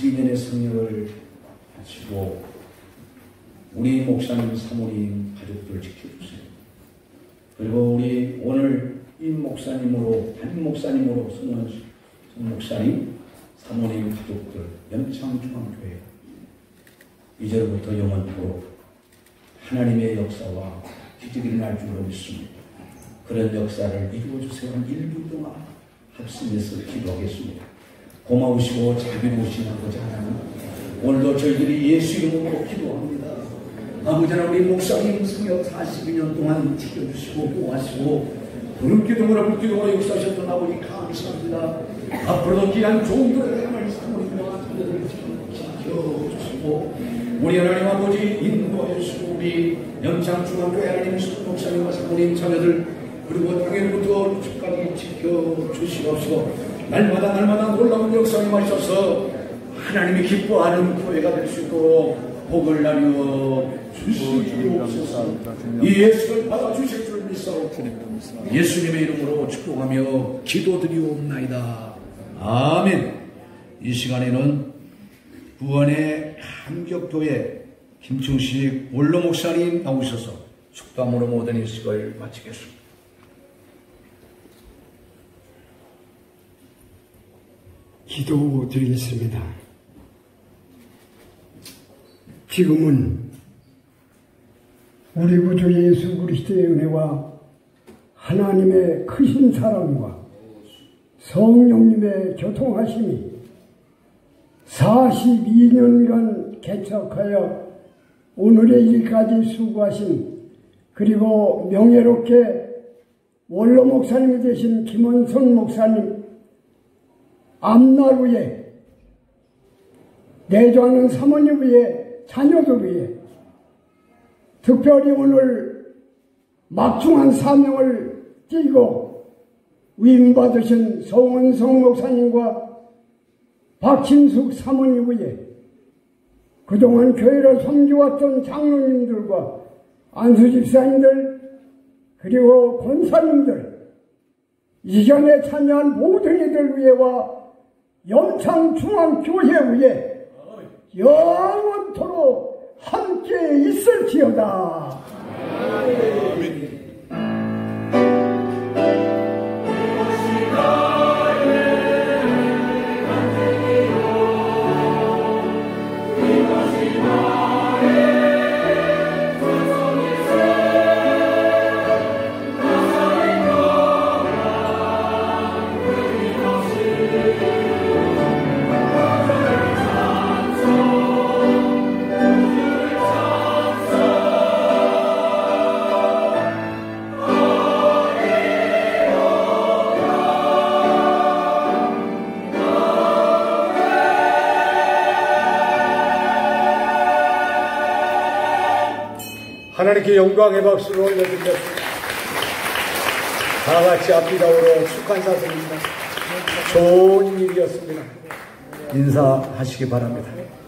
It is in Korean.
42년의 성령을 하시고 우리 목사님, 사모님, 가족들 지켜주세요. 그리고 우리 오늘 이 목사님으로, 담임 목사님으로 성원 목사님, 사모님, 가족들, 연창중앙교회 이제부터 영원토록 하나님의 역사와 기적이 일어날 줄로 믿습니다. 그런 역사를 이루어주세요. 1분 동안 합심해서 기도하겠습니다. 고마우시고 자비로우신 아버지 하나님, 오늘도 저희들이 예수 이름으로 기도합니다. 아버지 하나님, 우리 목사님 성역 42년 동안 지켜주시고 보호하시고 부름기둥으로 불기둥으로 역사하셨던 아버지 감사합니다. 앞으로도 귀한 종들의 말씀을 지켜주시고 우리 하나님 아버지 인도하여 주시고 우리 영창중앙교회 하나님 목사님과 사모님 자녀들 그리고 당일부터 주까지 지켜주시옵시고 날마다 놀라운 역사에 마셔서 하나님이 기뻐하는 교회가 될 수 있도록 복을 나누어 주시옵소서. 이 예수를 받아주실 줄 믿사오. 예수님의 이름으로 축복하며 기도드리옵나이다. 아멘. 이 시간에는 부안의 한격교회 김충식 원로 목사님 나오셔서 축담으로 모든 일식을 마치겠습니다. 기도드리겠습니다. 지금은 우리 구주 예수 그리스도의 은혜와 하나님의 크신 사랑과 성령님의 교통하심이 42년간 개척하여 오늘의 일까지 수고하신 그리고 명예롭게 원로 목사님이 되신 김원성 목사님 앞날 위에 내조하는 사모님 위에 자녀들 위에 특별히 오늘 막중한 사명을 띠고 위임받으신 송원성 목사님과 박진숙 사모님 위에 그동안 교회를 섬겨왔던 장로님들과 안수집사님들 그리고 권사님들 이전에 참여한 모든 이들 위에와 영창중앙교회 위에 영원토록 함께 있을지어다. 하나님께 영광의 박수를 올려드리겠습니다. 다같이 앞뒤다우로 축한사드립니다. 좋은 일이었습니다. 인사하시기 바랍니다.